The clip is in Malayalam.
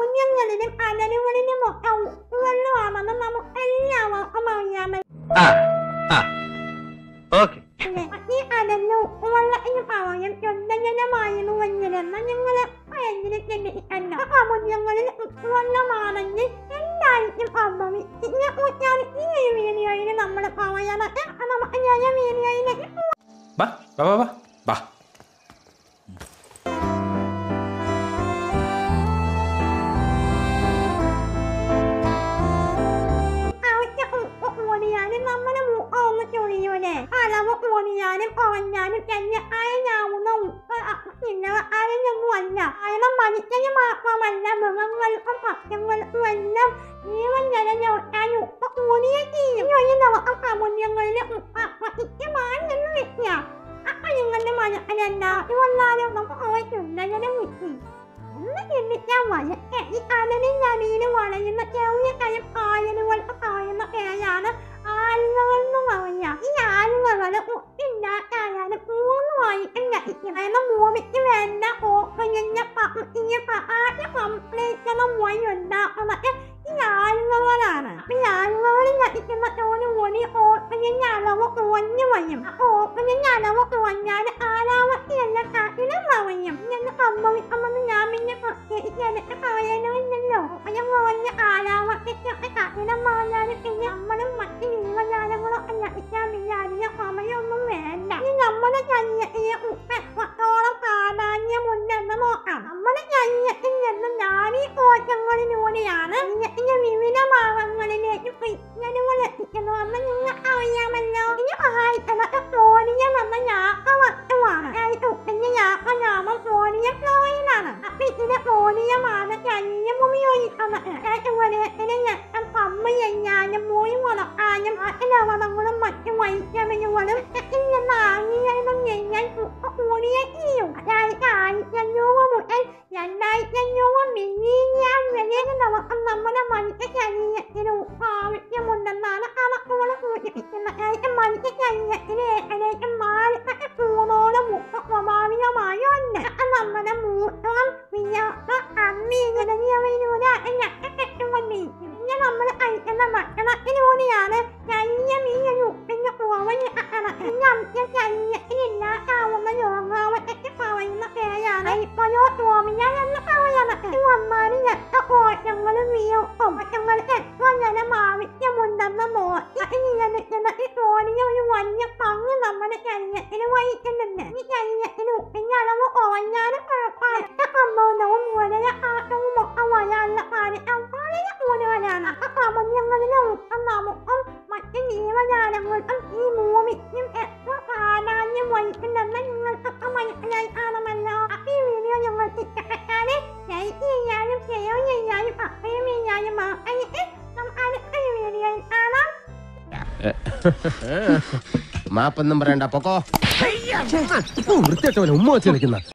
അമൂല്യങ്ങളിലും അനലുകളിലും ഒക്കെ ഉൾക്കൊള്ളുവാണെന്ന് നമുക്ക് എല്ലാവർക്കും അറിയാമല്ലോ. ഈ അനലും ഉൾക്കൊള്ളുന്ന പറയും യുദ്ധജനമായിരുന്നുവെങ്കിലെന്ന് നിങ്ങൾ എങ്കിലും ചിന്തിക്കണ്ട. അമൂല്യങ്ങളിൽ ഉൾക്കൊള്ളുമാണെങ്കിൽ എന്തായിരിക്കും സംഭവിക്കുക? ഈ ഒരു വീഡിയോയിൽ നമ്മൾ പറയണത്. നമുക്ക് ഞാൻ വീഡിയോയിലേക്ക് അളവ് ഓടിയാലും കുറഞ്ഞാലും എന്നെ അയഞ്ഞാവുന്ന അയഞ്ഞൊന്നുമല്ല. അയണം മനുഷ്യന് മാത്രമല്ല, മൃഗങ്ങൾക്കും സസ്യങ്ങൾക്കും എല്ലാം ജീവൻ നിലനിർത്താൻ ഉപ്പ് കൂടിയേ ചെയ്യും. ഒരു ദിവസം അമൂല്യങ്ങളിലെ ഉപ്പമാണെന്ന് വെക്കുക. അപ്പൊ നിങ്ങളുടെ മനസ്സിലെന്താ വന്നാലും നമുക്ക് അവയ്ക്കുണ്ടലും കിട്ടി എന്ന് ചിന്തിക്കാൻ വയക്കെ. ഈ അനലിൽ നദിയിലും വളയുന്ന ചെറിയ കയം ആയലുകൾക്ക് പറയുന്ന പേരാണ് ആലുകളെന്ന് പറയാം. ഈ ആലുകള് ഒട്ടില്ലാത്തായാലും പൂർണ്ണമായിട്ടും ലഭിക്കണം. ഭൂമിക്ക് വേണ്ട ഓക്സിജന്റെ ആദ്യ സംപ്രേഷണം വഴി ഉണ്ടാക്കുന്നത് ഈ ആലുകളാണ്. ഈ ആലുകളിൽ ലഭിക്കുന്നതോടുകൂടി ഓക്സിജന്റെ അളവ് കുറഞ്ഞു വരും. ഓക്സിജന്റെ അളവ് കുറഞ്ഞാൽ കാലാവസ്ഥയെല്ലാം കഠിനം പറയും. ഇങ്ങനെ സംഭവിക്കുമെന്ന് ഞാൻ പിന്നെ പ്രത്യേകിച്ച് എനിക്ക് പറയണമെന്നല്ലോ. ഓക്സിജൻ കുറഞ്ഞ കാലാവസ്ഥയ്ക്കൊക്കെ കഠിനം പറഞ്ഞാൽ പിന്നെ നമ്മളും മറ്റ് ജീവജാലങ്ങളൊക്കെ ലഭിക്കാൻ പിന്നെ അതിന് സമയമൊന്നും വേണ്ട. ഇനി നമ്മുടെ ശരീരത്തിന് ഉപ്പ് എത്രത്തോളം പ്രാധാന്യമുണ്ടെന്ന് നോക്കാം. നമ്മുടെ ശരീരത്തിൽ നിന്ന് നാഡീ കോശങ്ങളിലൂടെയാണ് ശരീരത്തിന്റെ വിവിധ ഭാഗങ്ങളിലേക്ക് സിഗ്നലുകൾ എത്തിക്കുന്നതെന്ന് നിങ്ങൾക്ക് അറിയാമല്ലോ. ഇതിന് സഹായിക്കുന്നത് സോഡിയം എന്ന രാസവസ്തുവാണ്. ഉപ്പിന്റെ രാസനാമം സോഡിയം ക്ലോറൈഡാണ്. അപ്പൊ ഇതിന് സോഡിയമാണ് ശരീരം ഉപയോഗിക്കുന്നത്. ശരീരത്തിന് രക്തം പമ്പ് ചെയ്യാനും മുറി മുടക്കാനും ലവണങ്ങളും മറ്റു വൈറ്റമിനുകളും ഇതിൽ നിന്ന് ആഗിരണം ചെയ്യാൻ ഉപ്പ് കൂടിയേ ചെയ്യും. അതായത് 1500 മുതൽ 2500 മില്ലിഗ്രാം വരെ ദിവസം നമ്മുടെ മനുഷ്യ ശരീരത്തിന് ഉപ്പ് ആവശ്യമുണ്ടെന്നാണ് കണക്കുകൾ സൂചിപ്പിക്കുന്നത്. മനുഷ്യ ശരീരത്തിന് ഏകദേശം 40 സ്പൂണോളം ഉപ്പ് സ്വാഭാവികമായി ഉണ്ട്. നമ്മുടെ മൂത്രം, വിയർപ്പ്, അമ്മി തുടങ്ങിയവയിലൂടെ കെട്ടുകൊണ്ടിരിക്കും. പിന്നെ നമ്മൾ കഴിക്കുന്ന ഭക്ഷണത്തിലൂടെയാണ് ശരീരം ഈ ഒരു ഉപ്പിന്റെ കുറവ് നിൽക്കുന്നത്. ഈ അംശം ശരീരത്തിലില്ലാതാവുന്ന രോഗാവസ്ഥയ്ക്ക് പറയുന്ന പേരാണ് ഹൈപ്പറോട്രോമിയ എന്ന് പറയുന്നത്. ഇത് വന്നാൽ രക്തകോശങ്ങളും വിയർപ്പും കോശങ്ങൾക്ക് എത്ര ജലം ആവശ്യമുണ്ടെന്ന് നോക്കി നിലനിൽക്കുന്ന ഈ സോഡിയം ഒരു വലിയ പങ്ക് നമ്മുടെ ശരീരത്തിന് വഹിക്കുന്നുണ്ട്. ഈ ശരീരത്തിന് ഉപ്പിന്റെ അളവ് കുറഞ്ഞാലും കുഴപ്പമില്ല. സമ്മർദ്ദവും മൂലകാട്ടവും ഒക്കെ വരാനുള്ള സാധ്യത വളരെ കൂടുതലാണ്. അമൂല്യങ്ങളിലെ ഉപ്പും നമുക്കും മറ്റ് ജീവജാലങ്ങൾക്കും ഈ ഭൂമിക്കും എത്ര പ്രാധാന്യം വഹിക്കുന്നുണ്ടെന്ന് നിങ്ങൾക്കൊക്കെ മനസ്സിലായി കാണുമല്ലോ. അപ്പൊ ഈ വീഡിയോ നിങ്ങൾക്ക് ഇഷ്ടപ്പെട്ടാല് ലൈക്ക് ചെയ്യാനും ഷെയർ ചെയ്യാനും സബ്സ്ക്രൈബ് ചെയ്യാനും മറക്കരുത്. നമുക്ക് അടുത്ത വീഡിയോയിൽ കാണാം. മാപ്പൊന്നും പറയണ്ട പൊക്കോ. വൃത്തിയായിട്ടവനെ ഉമ്മ വെച്ച് കളിക്കുന്ന